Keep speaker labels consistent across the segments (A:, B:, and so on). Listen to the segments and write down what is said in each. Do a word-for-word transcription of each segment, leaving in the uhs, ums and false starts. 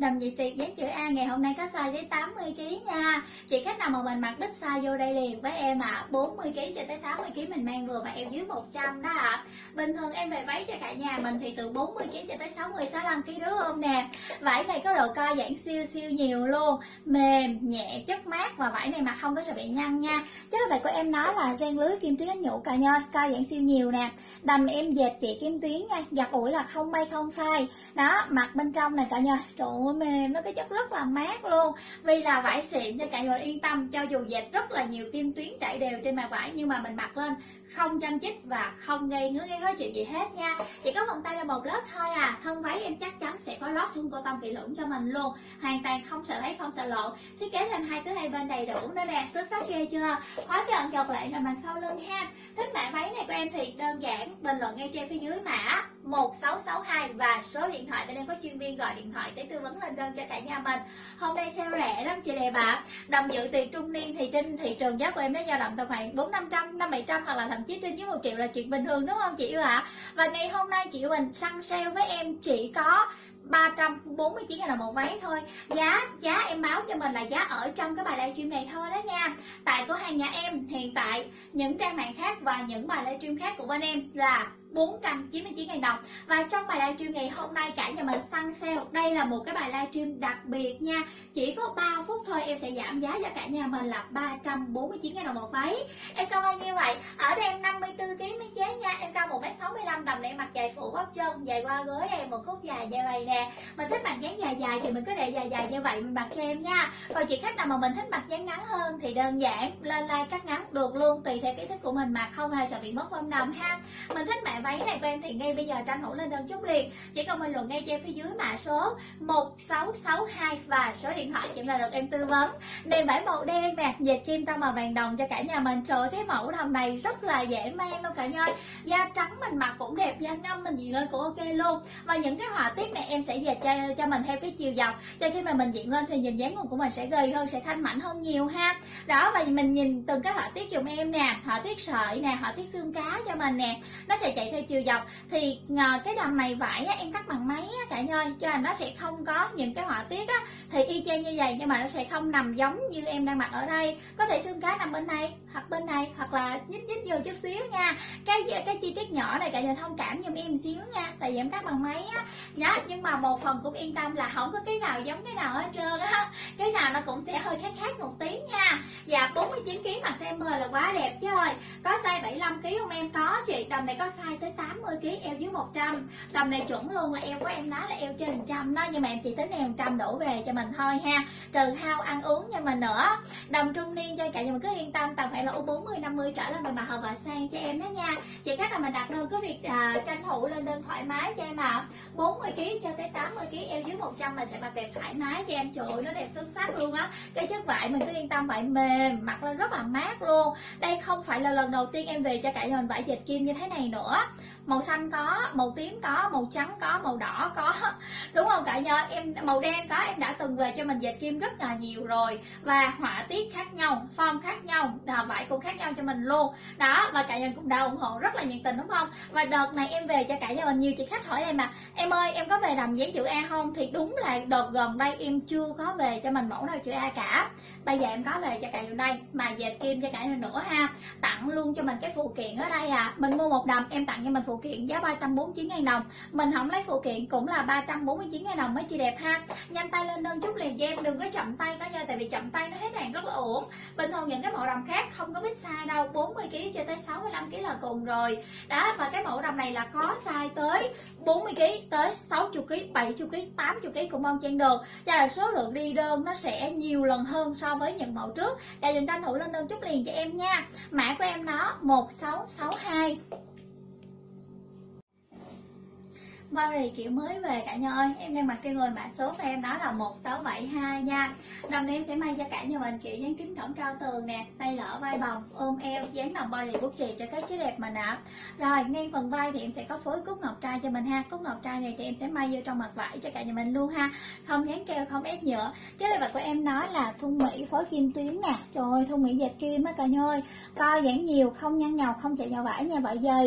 A: Đầm Việt Tiệp dáng chữ A ngày hôm nay có size tới tám mươi ki lô gam nha. Chị khách nào mà mình mặc big size vô đây liền với em ạ. À. bốn mươi ki lô gam cho tới tám mươi ki lô gam mình mang vừa và eo dưới một trăm đó ạ. À. Bình thường em về váy cho cả nhà mình thì từ bốn mươi ki lô gam cho tới sáu mươi sáu mươi lăm ki lô gam đúng không nè. Vải này có độ co giãn siêu siêu nhiều luôn, mềm, nhẹ, chất mát và vải này mà không có sợ bị nhăn nha. Chứ là vậy của em nói là ren lưới kim tuyến nhũ cả nhà, co giãn siêu nhiều nè. Đầm em dệt chị kim tuyến nha, giặt ủi là không bay không phai. Đó, mặc bên trong này cả nhà, trời ơi mềm, nó cái chất rất là mát luôn. Vì là vải xịn cho cả nhà yên tâm, cho dù dệt rất là nhiều kim tuyến chảy đều trên mặt vải nhưng mà mình mặc lên không chăm chích và không gây ngứa gây khó chịu gì hết nha. Chỉ có vòng tay là một lớp thôi à. Thân váy em chắc chắn sẽ có lót thun cô tông kỹ lưỡng cho mình luôn, hoàn toàn không sợ lấy không sợ lộ. Thiết kế thêm hai thứ hai bên đầy đủ nữa nè, xuất sắc ghê chưa. Khóa cái ẩn chọc lại nằm đằng sau lưng ha. Thích mã váy này của em thì đơn giản bình luận ngay trên phía dưới mã một sáu sáu hai và số điện thoại, tại đây có chuyên viên gọi điện thoại để tư vấn lên đơn cho cả nhà mình. Hôm nay sale rẻ lắm chị đẹp ạ. À. Đầm dự tiệc trung niên thì trên thị trường giá của em nó dao động tầm khoảng bốn năm trăm, năm bảy trăm hoặc là thậm chí trên dưới một triệu là chuyện bình thường đúng không chị yêu ạ? À? Và ngày hôm nay chị mình săn sale với em chỉ có ba trăm bốn mươi chín ngàn đồng một váy thôi. Giá giá em báo cho mình là giá ở trong cái bài livestream này thôi đó nha. Tại cửa hàng nhà em hiện tại những trang mạng khác và những bài livestream khác của bên em là bốn trăm chín mươi chín ngàn đồng. Và trong bài livestream ngày hôm nay cả nhà mình săn sale, đây là một cái bài livestream đặc biệt nha. Chỉ có ba phút thôi em sẽ giảm giá cho cả nhà mình là ba trăm bốn mươi chín ngàn đồng một váy. Em cao bao nhiêu vậy? Ở đây em năm mươi tư ki lô gam mấy chế nha. Em cao một mét sáu mươi lăm, tầm để mặc dài phủ bắp chân, dài qua gối em một khúc dài như vậy nè. Mình thích mặc dáng dài dài thì mình cứ để dài dài như vậy mình mặc cho em nha. Còn chị khách nào mà mình thích mặc dáng ngắn hơn thì đơn giản lên like cắt ngắn được luôn, tùy theo cái thích của mình mà không hề sợ bị mất form đầm ha. Mình thích mã váy này của em thì ngay bây giờ tranh thủ lên đơn chút liền. Chỉ cần bình luận ngay trên phía dưới mã số một sáu sáu hai và số điện thoại chỉ là được em tư vấn. Nền vải màu đen nè, dệt kim tông màu vàng đồng cho cả nhà mình. Trời ơi, cái mẫu đầm này rất là dễ mang đâu cả nhà. Da trắng mình mặc cũng đẹp, da ngâm mình diện lên cũng ok luôn. Và những cái họa tiết này em sẽ dệt cho, cho mình theo cái chiều dọc, cho khi mà mình diện lên thì nhìn dáng người của mình sẽ gầy hơn, sẽ thanh mảnh hơn nhiều ha. Đó, và mình nhìn từng cái họa tiết dùm em nè, họa tiết sợi nè, họa tiết xương cá cho mình nè, nó sẽ chạy theo chiều dọc. Thì cái đầm này vải á, em cắt bằng máy á, cả nhà, cho nên nó sẽ không có những cái họa tiết á thì y chang như vậy, nhưng mà nó sẽ không nằm giống như em đang mặc ở đây. Có thể xương cá nằm bên này hoặc bên này, hoặc là nhích nhích vô chút xíu nha. Cái cái chi tiết nhỏ này cả nhà thông cảm giùm em xíu nha, tại vì em cắt bằng máy á. Đó, nhưng mà một phần cũng yên tâm là không có cái nào giống cái nào hết trơn á, cái nào nó cũng sẽ hơi khác khác một tí nha. Dạ bốn mươi chín ki lô gam mặc size M là quá đẹp chứ ơi. Có size bảy mươi lăm ki lô gam không em? Có chị. Đầm này có size tới tám mươi ki lô gam, eo dưới một trăm. Đầm này chuẩn luôn, là eo của em nói là eo trên một trăm đó, nhưng mà em chỉ tính eo một trăm đổ về cho mình thôi ha, trừ hao ăn uống cho mình nữa. Đầm trung niên cho cả nhà mình cứ yên tâm, tầm phải là u bốn mươi năm mươi trở lên, mình mặc hợp và sang cho em đó nha. Chị khách nào mình đặt đơn cứ việc à, tranh thủ lên đơn thoải mái cho em ạ. À. bốn mươi ki lô gam cho tới tám mươi ki lô gam, eo dưới một trăm mình sẽ mặc đẹp thoải mái cho em. Trời ơi, nó đẹp xuất sắc luôn á. Cái chất vải mình cứ yên tâm, vải mềm, mặc lên rất là mát luôn. Đây không phải là lần đầu tiên em về cho cả nhà mình vải dệt kim như thế này nữa. Màu xanh có, màu tím có, màu trắng có, màu đỏ có, đúng không cả nhà? Em màu đen có, em đã từng về cho mình dệt kim rất là nhiều rồi. Và họa tiết khác nhau, form khác nhau, vải cũng khác nhau cho mình luôn đó. Và cả nhà cũng đã ủng hộ rất là nhiệt tình đúng không? Và đợt này em về cho cả nhà mình, nhiều chị khách hỏi em mà em ơi em có về đầm dáng chữ A không? Thì đúng là đợt gần đây em chưa có về cho mình mẫu nào chữ A cả. Bây giờ em có về cho cả nhà đây, mà dệt kim cho cả nhà nữa ha. Tặng luôn cho mình cái phụ kiện ở đây à. Mình mua một đầm em tặng cho mình phụ kiện giá ba trăm bốn mươi chín ngàn đồng. Mình không lấy phụ kiện cũng là ba trăm bốn mươi chín ngàn đồng mấy chị đẹp ha. Nhanh tay lên đơn chút liền cho em, đừng có chậm tay cả nha, tại vì chậm tay nó hết hàng rất là uổng. Bình thường những cái mẫu đầm khác không có biết size đâu, bốn mươi ki lô gam cho tới sáu mươi lăm ki lô gam là cùng rồi. Đó, và cái mẫu đầm này là có size tới bốn mươi ki lô gam, tới sáu mươi ki lô gam, bảy mươi ki lô gam, tám mươi ki lô gam cũng mong chen được. Cho là số lượng đi đơn nó sẽ nhiều lần hơn so với những mẫu trước. Để dùm tranh thủ lên đơn chút liền cho em nha. Mã của em nó một sáu sáu hai. Bao bì kiểu mới về cả nhà ơi, em đang mặc trên người mã số của em đó là một sáu bảy hai nha. Đầm này em sẽ may cho cả nhà mình kiểu dáng kính cổng cao tường nè, tay lỡ vai bồng, ôm eo, dáng đồng body bút chì cho các chế đẹp mình ạ. Rồi ngang phần vai thì em sẽ có phối cúc ngọc trai cho mình ha. Cúc ngọc trai này thì em sẽ may vô trong mặt vải cho cả nhà mình luôn ha, không dán keo, không ép nhựa. Chế đẹp của em nói là thun mỹ phối kim tuyến nè. Trời ơi, thun mỹ dệt kim á cả nhà ơi, co giãn nhiều, không nhăn nhọc, không chạy vào vải nha, vải dày.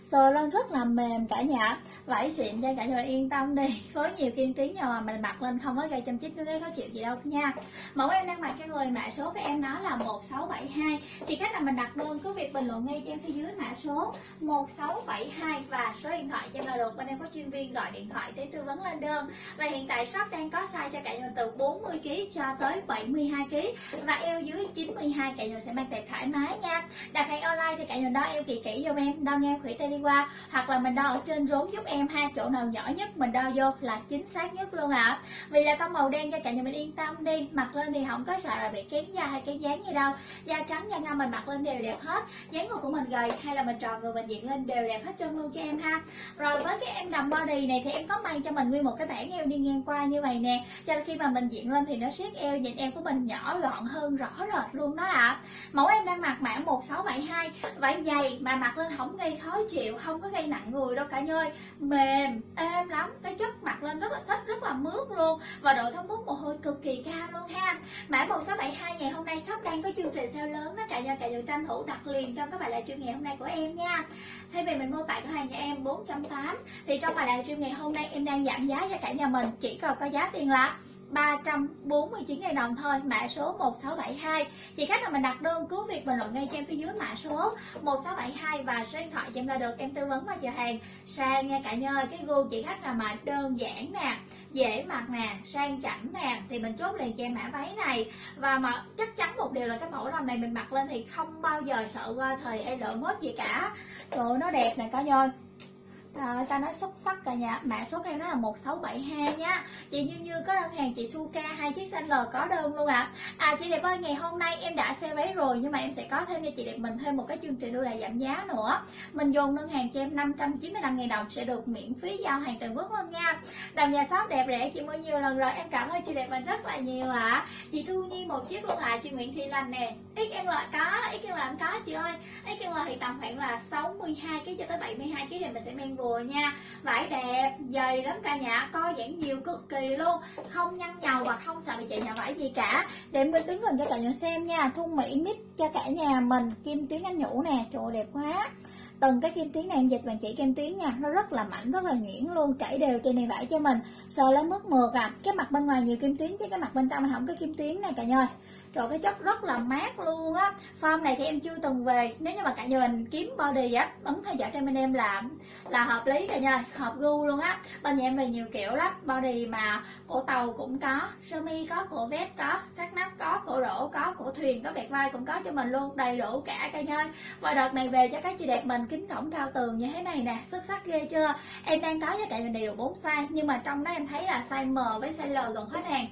A: sờ lên rất là mềm cả nhà, vải xịn cho cả nhà yên tâm đi, với nhiều kim tuyến nhờ mà mình mặc lên không có gây châm chích cái khó chịu gì đâu nha. Mẫu em đang mặc cho người mã số của em đó là một sáu bảy hai, thì khách nào mình đặt đơn cứ việc bình luận ngay cho em phía dưới mã số một sáu bảy hai và số điện thoại cho em là được, bên em có chuyên viên gọi điện thoại để tư vấn lên đơn. Và hiện tại shop đang có size cho cả nhà từ bốn mươi ki lô gam cho tới bảy mươi hai ki lô gam và eo dưới chín mươi hai, cả nhà sẽ mang đẹp thoải mái nha. Đặt hàng online thì cả nhà đo eo kỳ kỹ giùm em, đo ngang khuỷu tay đi qua hoặc là mình đo ở trên rốn giúp em, hai chỗ nào nhỏ nhất mình đo vô là chính xác nhất luôn ạ. À. Vì là tông màu đen cho cả nhà mình yên tâm đi, mặc lên thì không có sợ là bị kén da hay kén dáng gì đâu. Da trắng da ngăm mình mặc lên đều đẹp hết, dáng người của mình gầy hay là mình tròn người mình diện lên đều đẹp hết chân luôn cho em ha. Rồi với cái em đầm body này thì em có may cho mình nguyên một cái bảng eo đi ngang qua như vậy nè, cho nên khi mà mình diện lên thì nó siết eo, nhìn eo của mình nhỏ gọn hơn rõ rệt luôn đó ạ. À. Mẫu em đang mặc mã một sáu bảy hai, vải dày mà mặc lên không gây khó chịu, không có gây nặng người đâu cả nhà ơi, mềm êm lắm, cái chất mặc lên rất là thích, rất là mướt luôn và độ thấm mút mồ hôi cực kỳ cao luôn ha. Mã một sáu bảy hai ngày hôm nay shop đang có chương trình sale lớn đó cả nhà, cả nhà tranh thủ đặt liền trong các bài livestream ngày hôm nay của em nha. Thay vì mình mua tại cửa hàng nhà em bốn trăm tám mươi thì trong bài livestream ngày hôm nay em đang giảm giá cho cả nhà mình chỉ còn có giá tiền là ba trăm bốn mươi chín nghìn đồng thôi, mã số một sáu bảy hai. Chị khách nào mình đặt đơn cứ việc bình luận ngay cho em phía dưới mã số một sáu bảy hai và số điện thoại cho em là được, em tư vấn và chờ hàng sang nha cả nhà ơi. Cái gu chị khách nào mà đơn giản nè, dễ mặc nè, sang chảnh nè thì mình chốt liền cho em mã váy này. Và mà chắc chắn một điều là cái mẫu đầm này mình mặc lên thì không bao giờ sợ qua thời hay lỡ mốt gì cả. Trời ơi, nó đẹp nè cả nhà ơi. À, ta nói xuất sắc cả nhà. Mã số của em nó là một sáu bảy hai nha. Chị Như Như có đơn hàng, chị Suka hai chiếc xanh L có đơn luôn ạ. À. à chị đẹp ơi, ngày hôm nay em đã sale váy rồi nhưng mà em sẽ có thêm cho chị đẹp mình thêm một cái chương trình ưu đãi giảm giá nữa. Mình dồn đơn hàng cho em năm trăm chín mươi lăm nghìn đồng sẽ được miễn phí giao hàng toàn quốc luôn nha. Đầm nhà shop đẹp rẻ chị mua nhiều lần rồi, em cảm ơn chị đẹp mình rất là nhiều ạ. À. Chị Thu Nhi một chiếc luôn ạ. À. Chị Nguyễn Thị Lành nè, ích em lờ có, ích em lờ em có chị ơi. ích em lờ thì tầm khoảng là sáu mươi hai ki lô gam cho tới bảy mươi hai ki lô gam thì mình sẽ mang vừa nha. Vải đẹp, dày lắm cả nhà, co giãn nhiều cực kỳ luôn, không nhăn nhầu và không sợ bị chạy nhà vải gì cả. Để mình đứng gần cho cả nhà xem nha. Thun Mỹ mít cho cả nhà mình, kim tuyến anh nhũ nè, trời đẹp quá. Từng cái kim tuyến này em dịch bằng chỉ kim tuyến nha, nó rất là mảnh, rất là nhuyễn luôn, chảy đều trên nền vải cho mình, sờ lên mức mượt à. Cái mặt bên ngoài nhiều kim tuyến chứ cái mặt bên trong không có kim tuyến này cả nhà ơi. Rồi cái chất rất là mát luôn á. Form này thì em chưa từng về, nếu như mà cả nhà mình kiếm body á, ấn theo dõi trên bên em là là hợp lý cả nhà, hợp gu luôn á. Bên nhà em về nhiều kiểu lắm, body mà cổ tàu cũng có, sơ mi có, cổ vest có, sát nắp có, cổ rổ có, cổ thuyền có, bẹt vai cũng có cho mình luôn, đầy đủ cả cả nhà. Và đợt này về cho các chị đẹp mình kính cổng cao tường như thế này nè, xuất sắc ghê chưa. Em đang có cho cả nhà đầy đủ bốn size, nhưng mà trong đó em thấy là size M với size L gần hết hàng.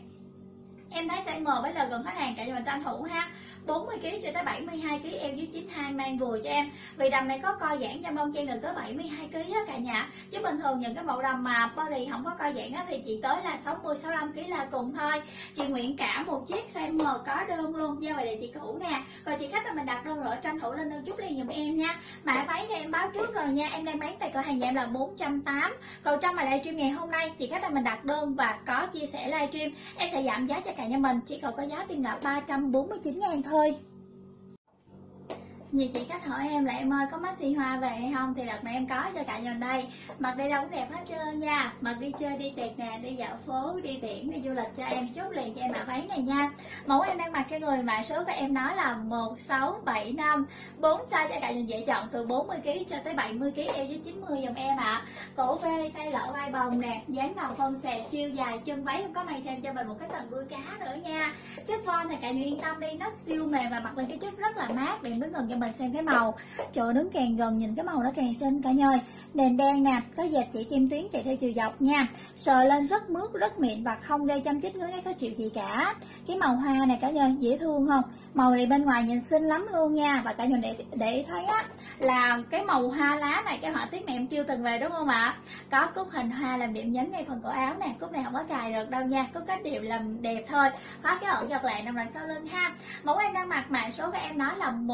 A: Em thấy size M với L gần hết hàng, cả nhà mình tranh thủ ha. bốn mươi ki lô gam cho tới bảy mươi hai ki lô gam, eo dưới chín mươi hai mang vừa cho em. Vì đầm này có co giãn cho mông chen được tới bảy mươi hai ki lô gam cả nhà. Chứ bình thường những cái mẫu đầm mà body không có co giãn á thì chỉ tới là sáu mươi sáu mươi lăm ki lô gam là cùng thôi. Chị Nguyễn cả một chiếc size M có đơn luôn, giao về địa chỉ cũ nè. Còn chị khách là mình đặt đơn rồi, tranh thủ lên đơn chút liền giùm em nha. Mã váy này em báo trước rồi nha, em đang bán tại cửa hàng nhà em là bốn trăm tám mươi. Còn trong bài livestream ngày hôm nay chị khách là mình đặt đơn và có chia sẻ livestream, em sẽ giảm giá cho cả nhà mình, chỉ còn có giá tiền là ba trăm bốn mươi chín ngàn thôi. Nhiều chị khách hỏi em là em ơi có maxi hoa về hay không, thì đợt này em có cho cả nhà đây. Mặc đây đâu cũng đẹp hết trơn nha, mặc đi chơi đi tiệc nè, đi dạo phố, đi biển, đi du lịch cho em, chốt liền cho em mã váy này nha. Mẫu em đang mặc cho người, mã số của em nói là một sáu bảy năm, bốn size cho cả nhà dễ chọn từ bốn mươi ki lô gam cho tới bảy mươi ki lô gam, eo dưới chín mươi giùm em ạ. À. Cổ V, tay lỡ vai bồng nè, dáng đầu phong xòe siêu dài, chân váy không có may thêm cho mình một cái tầng đuôi cá nữa nha. Chất form thì cả nhà yên tâm đi, nó siêu mềm và mặc lên cái chất rất là mát. Để đứng gần cho mình xem cái màu, trời đứng càng gần nhìn cái màu nó càng xinh cả nhà ơi. Nền đen nè, có dệt chỉ kim tuyến chạy theo chiều dọc nha, sờ lên rất mướt rất mịn và không gây châm chích ngứa ngáy khó chịu gì cả. Cái màu hoa này cả nhà dễ thương không, màu này bên ngoài nhìn xinh lắm luôn nha. Và cả nhà để để ý thấy á là cái màu hoa lá này, cái họa tiết này em chưa từng về đúng không ạ? Có cúc hình hoa làm điểm nhấn ngay phần cổ áo nè, cúc này không có cài được đâu nha, cúc cách điệu làm đẹp thôi. Có cái ẩn giật lại nằm đằng sau lưng ha. Mẫu em đang mặc mã số của em nói là một sáu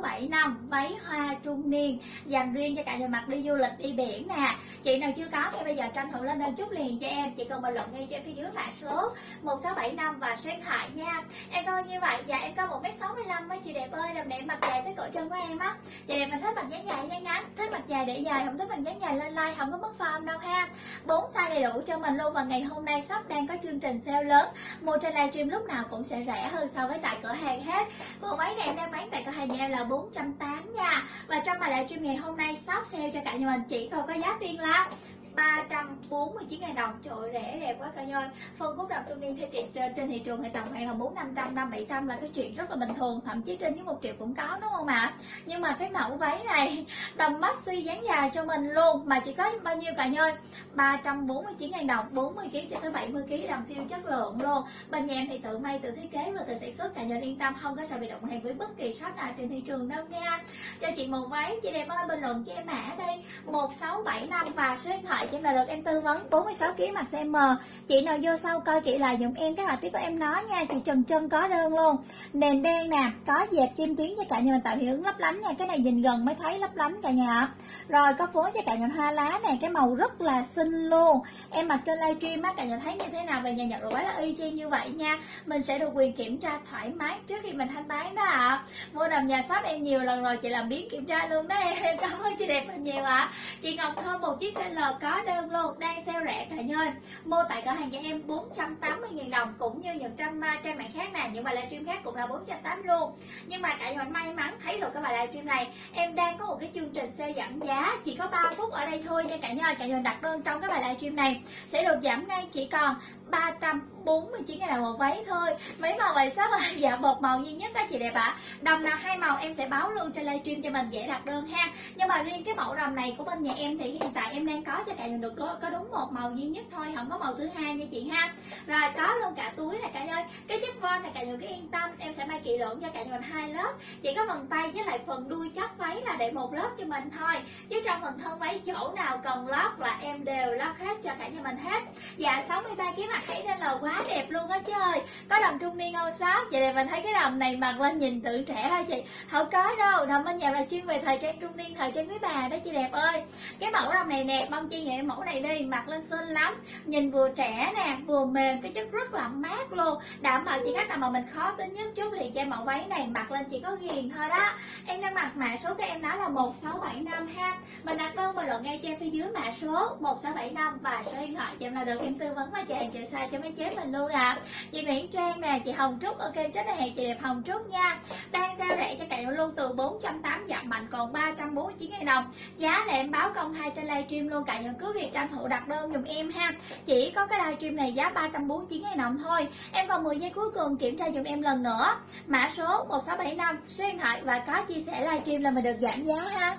A: bảy năm váy hoa trung niên dành riêng cho cả nhà mặc đi du lịch đi biển nè. Chị nào chưa có thì bây giờ tranh thủ lên đơn chút liền cho em, chỉ cần bình luận ngay trên phía dưới mã số một sáu bảy năm và số điện thoại nha. Em coi như vậy, dạ em có một mét sáu mươi lăm á chị đẹp ơi, làm đẹp mặt dài tới cổ chân của em á. Chị đẹp mình thích mặt dáng dài dáng ngắn, thích mặt dài để dài, không thích mặt dáng dài lên like không có mất form đâu ha. Bốn size đầy đủ cho mình luôn, và ngày hôm nay shop đang có chương trình sale lớn, mua trên livestream lúc nào cũng sẽ rẻ hơn so với tại cửa hàng hết. Bộ váy này em đang bán tại cửa hàng nhà em là bốn trăm tám mươi nha, và trong bài livestream ngày hôm nay shop sale cho cả nhà mình chỉ còn có giá tiền là ba trăm bốn mươi chín ngàn đồng. Trời ơi, rẻ đẹp quá cả nhà ơi. Phân khúc đầm trung niên theo chị trên thị trường thì tầm khoảng là bốn năm trăm, năm bảy trăm là cái chuyện rất là bình thường, thậm chí trên dưới một triệu cũng có đúng không ạ? Nhưng mà cái mẫu váy này đầm maxi dáng dài cho mình luôn mà chỉ có bao nhiêu cả nhà ơi? ba trăm bốn mươi chín ngàn đồng, bốn mươi ki lô gam cho tới bảy mươi ki lô gam, đầm siêu chất lượng luôn. Bên nhà em thì tự may, tự thiết kế và tự sản xuất, cả nhà yên tâm không có sợ bị động hàng với bất kỳ shop nào trên thị trường đâu nha. Cho chị một váy, chị đẹp ơi bình luận cho em mã đây một sáu bảy năm và số điện thoại cho em là được em tư vấn. Bốn mươi sáu ki lô gam mặc size M. Chị nào vô sau coi kỹ lại dùm em cái họa tiết của em nói nha. Chị Trần Trân có đơn luôn, nền đen nè, có dệt kim tuyến cho cả nhà mình tạo hiệu ứng lấp lánh nha. Cái này nhìn gần mới thấy lấp lánh cả nhà ạ. Rồi có phối cho cả nhà hoa lá này, cái màu rất là xinh luôn. Em mặc trên livestream á, cả nhà thấy như thế nào về nhà nhận đồ váy là y chang như vậy nha. Mình sẽ được quyền kiểm tra thoải mái trước khi mình thanh toán đó ạ. À. Mua đầm nhà shop em nhiều lần rồi, chị làm biến kiểm tra luôn đó em. Cảm ơn chị đẹp mình nhiều ạ. À. Chị Ngọc Thơm một chiếc size L có đơn luôn, đang sale rẻ cả nhà ơi. Mua tại cửa hàng cho em bốn trăm tám mươi ngàn đồng, cũng như những trăm trang mạng khác nè, những bài livestream khác cũng là bốn trăm tám mươi luôn. Nhưng mà cả nhà mình may mắn thấy được cái bài livestream này, em đang có một cái chương trình sale giảm giá, chỉ có ba phút ở đây thôi nha cả nhà ơi. Cả nhà mình đặt đơn trong cái bài livestream này sẽ được giảm ngay chỉ còn ba trăm bốn mươi chín ngàn đồng một váy thôi. Mấy màu vậy sao mà dạ một màu duy nhất á chị đẹp ạ. À. Đầm nào hai màu em sẽ báo luôn trên livestream cho mình dễ đặt đơn ha. Nhưng mà riêng cái mẫu đầm này của bên nhà em thì hiện tại em đang có cho cả nhà được có đúng một màu duy nhất thôi, không có màu thứ hai nha chị ha. Rồi có luôn cả túi này cả nhà ơi. Cái chiếc von này cả nhà cứ yên tâm, em sẽ may kỹ lưỡng cho cả nhà mình hai lớp. Chỉ có phần tay với lại phần đuôi chóp váy là để một lớp cho mình thôi. Chứ trong phần thân váy chỗ nào cần lót là em đều lót hết cho cả nhà mình hết. Dạ sáu mươi ba ki lô gam mặc thấy nên là quá đẹp luôn á chứ ơi. Có đầm trung niên không shop? Chị này mình thấy cái đầm này mặc lên nhìn tự trẻ hả chị? Không có đâu, đầm bên nhà là chuyên về thời trang trung niên, thời trang quý bà đó chị đẹp ơi. Cái mẫu đầm này nè, bông chi nhẹ mẫu này đi, mặc lên xinh lắm. Nhìn vừa trẻ nè, vừa mềm, cái chất rất là mát luôn. Đảm bảo chị khách nào mà mình khó tính nhất chút liền cho mẫu váy này mặc lên chỉ có ghiền thôi đó. Em đang mặc mã số các em nói là một sáu bảy năm ha. Mình đặt đơn bình luận ngay trên phía dưới mã số một sáu bảy năm và số điện thoại cho em là được em tư vấn và chị hàng chạy sai cho mấy chế mình luôn à. Chị Nguyễn Trang nè, chị Hồng Trúc, ok chết này hàng chị đẹp Hồng Trúc nha. Đang sale rẻ cho cả nhà luôn, từ bốn trăm tám mươi giảm mạnh còn ba trăm bốn mươi chín ngàn đồng. Giá là em báo công khai trên livestream luôn, cả nhà cứ việc tranh thủ đặt đơn dùm em ha. Chỉ có cái livestream này giá ba trăm bốn mươi chín ngàn đồng thôi. Em còn mười giây cuối cùng kiểm tra dùm em lần nữa. Mã số một sáu bảy năm, số điện thoại và có chia sẻ livestream là mình được giảm giá ha.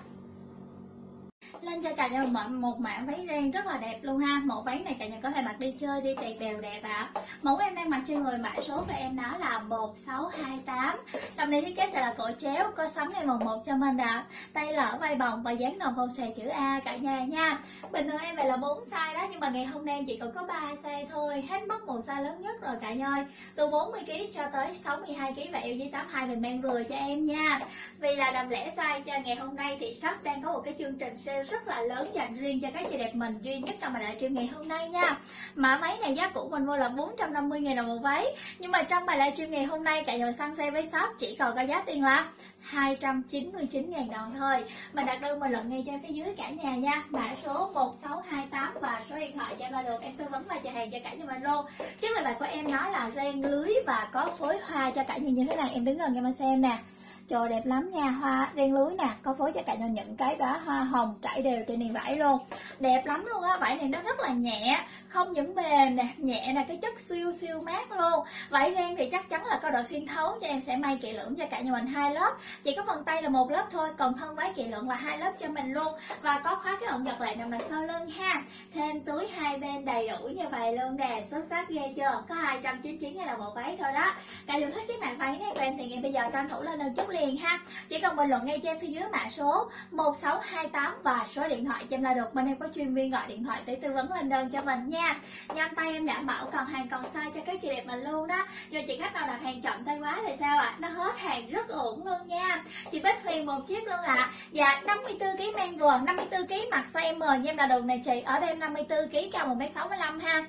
A: Lên cho cả nhà một, một mã váy ren rất là đẹp luôn ha. Mẫu váy này cả nhà có thể mặc đi chơi, đi tiệc đều đẹp ạ. À. Mẫu em đang mặc trên người, mã số của em đó là một sáu hai tám. Đầm này thiết kế sẽ là cổ chéo, có sắm em vòng một cho mình ạ. À. Tay lỡ vai bồng và dáng đồng phong xòe chữ A cả nhà nha. Bình thường em vậy là bốn size đó, nhưng mà ngày hôm nay em chỉ còn có ba size thôi, hết mất một size lớn nhất rồi cả nhà ơi. Từ bốn mươi ki lô gam cho tới sáu mươi hai ki lô gam và eo dưới tám mươi hai mình mang vừa cho em nha. Vì là đầm lẻ size cho ngày hôm nay thì shop đang có một cái chương trình sale rất là lớn dành riêng cho các chị đẹp mình duy nhất trong bài livestream ngày hôm nay nha. Mã váy này giá cũ mình mua là bốn trăm năm mươi ngàn đồng một váy, nhưng mà trong bài livestream ngày hôm nay cả nhà săn sale với shop chỉ còn có giá tiền là hai trăm chín mươi chín ngàn đồng thôi. Mình đặt đơn bình luận ngay trên phía dưới cả nhà nha. Mã số một sáu hai tám và số điện thoại cho ba được em tư vấn và chờ hàng cho cả nhà mình luôn. Trước lời bài của em nói là ren lưới và có phối hoa cho cả nhà như thế này, em đứng gần cho mình xem nè. Trời đẹp lắm nha, hoa ren lưới nè, có phối cho cả nhà những cái đóa hoa hồng trải đều trên nền vải luôn. Đẹp lắm luôn á, vải này nó rất là nhẹ, không những mềm nè, nhẹ nè, cái chất siêu siêu mát luôn. Vải ren thì chắc chắn là có độ xuyên thấu, cho em sẽ may kỹ lưỡng cho cả nhà mình hai lớp. Chỉ có phần tay là một lớp thôi, còn thân váy kỹ lưỡng là hai lớp cho mình luôn. Và có khóa cái ẩn giật lại nằm đằng sau lưng ha. Thêm túi hai bên đầy đủ như vậy luôn nè, xuất sắc ghê chưa? Có hai trăm chín mươi chín ngàn đồng một váy thôi đó. Cả nhà thích cái màn váy này của em thì ngày bây giờ tranh thủ lên đơn chút liền. liền ha. Chỉ cần bình luận ngay cho em phía dưới mã số một sáu hai tám và số điện thoại cho em là được, bên em có chuyên viên gọi điện thoại để tư vấn lên đơn cho mình nha. Nhanh tay em đảm bảo còn hàng còn size cho các chị đẹp mình luôn đó. Nhưng chị khách nào đặt hàng chậm tay quá thì sao ạ? À? Nó hết hàng rất uổng luôn nha. Chị Bích Huyền một chiếc luôn ạ. À. Dạ năm mươi tư ki lô gam mang vừa, năm mươi tư ki lô gam mặc size M nha em là được này chị. Ở đây em năm mươi tư ki lô gam cao một mét sáu mươi lăm ha.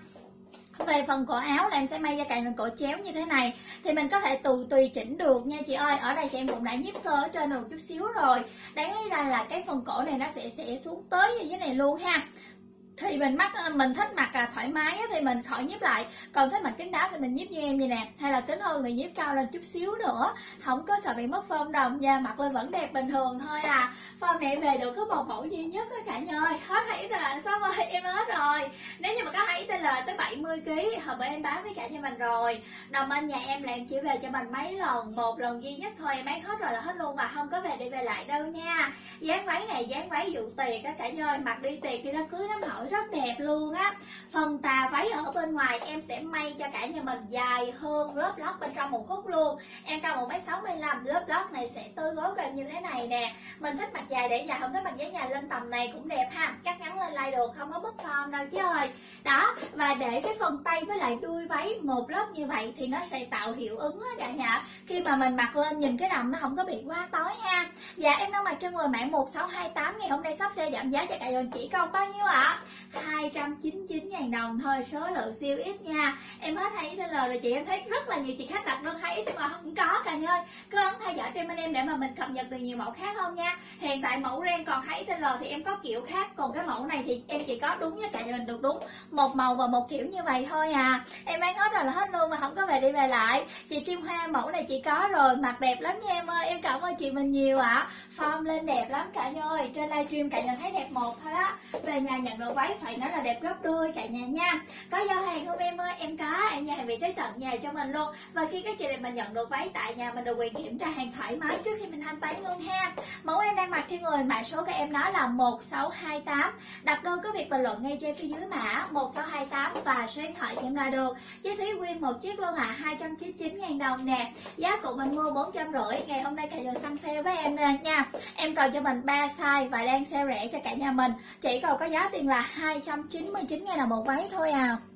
A: Về phần cổ áo là em sẽ may da cài mình cổ chéo như thế này thì mình có thể tùy tùy chỉnh được nha chị ơi. Ở đây chị em cũng đã nhíp sơ ở trên được chút xíu rồi. Đáng lý ra là cái phần cổ này nó sẽ sẽ xuống tới như thế này luôn ha. Thì mình mắc mình thích mặc à, thoải mái á, thì mình khỏi nhíp lại, còn thích mặc kín đáo thì mình nhíp như em vậy nè, hay là kín hơn thì nhíp cao lên chút xíu nữa, không có sợ bị mất form đâu nha, mặc lên vẫn đẹp bình thường thôi à. Form này em về được có một mẫu duy nhất á cả nhà ơi. Hết hai ích là xong rồi, em hết rồi. Nếu như mà có hai ích là tới bảy mươi ki lô gam hồi bữa em bán với cả nhà mình rồi. Đồng bên nhà em là em chỉ về cho mình mấy lần, một lần duy nhất thôi, em bán hết rồi là hết luôn và không có về đi về lại đâu nha. Dáng váy này dáng váy dụ tiệc á cả nhà ơi, mặc đi tiệc đi đám cưới đám hỏi rất đẹp luôn á. Phần tà váy ở bên ngoài em sẽ may cho cả nhà mình dài hơn lớp lót bên trong một khúc luôn. Em cao một mét sáu mươi lăm, lớp lót này sẽ tới gối của em như thế này nè. Mình thích mặc dài để dài, không thích mặc dáng dài lên tầm này cũng đẹp ha, cắt ngắn lên lai được, không có mất form đâu chứ ơi. Đó, và để cái phần tay với lại đuôi váy một lớp như vậy thì nó sẽ tạo hiệu ứng á cả nhà. Khi mà mình mặc lên nhìn cái đầm nó không có bị quá tối ha. Dạ em đang mặc trên người mã một sáu hai tám, ngày hôm nay shop sale giảm giá cho cả nhà chỉ còn bao nhiêu ạ? À? hai trăm chín mươi chín ngàn đồng thôi, số lượng siêu ít nha. Em hết hai ích rồi chị, em thấy rất là nhiều chị khách đặt đơn hai ích mà không có cả nhà ơi. Cứ ấn theo dõi trên bên em để mà mình cập nhật được nhiều mẫu khác hơn nha. Hiện tại mẫu ren còn hai ích thì em có kiểu khác, còn cái mẫu này thì em chỉ có đúng với cả nhà mình được đúng một màu và một kiểu như vậy thôi à. Em bán hết rồi là hết luôn mà không có về đi về lại. Chị Kim Hoa mẫu này chị có rồi, mặc đẹp lắm nha em ơi, em cảm ơn chị mình nhiều ạ. À. Form lên đẹp lắm cả nhà ơi, trên livestream cả nhà thấy đẹp một thôi đó, về nhà nhận được váy phải nói là đẹp gấp đôi cả nhà nha. Có giao hàng không em ơi? Em có, em giao hàng vị tới tận nhà cho mình luôn. Và khi các chị đẹp mình nhận được váy tại nhà, mình được quyền kiểm tra hàng thoải mái trước khi mình thanh toán luôn ha. Mẫu em đang mặc trên người, mã số của em đó là một sáu hai tám. Đặt đơn có việc bình luận ngay trên phía dưới mã một sáu hai tám và số điện thoại cho em là được. Chi phí nguyên một chiếc luôn ạ, à, hai trăm chín mươi chín ngàn đồng nè. Giá của mình mua bốn trăm rưỡi. Ngày hôm nay cả giờ săn sale với em nè nha. Em còn cho mình ba size và đang sale rẻ cho cả nhà mình. Chỉ còn có giá tiền là hai trăm chín mươi chín ngàn đồng một váy thôi à.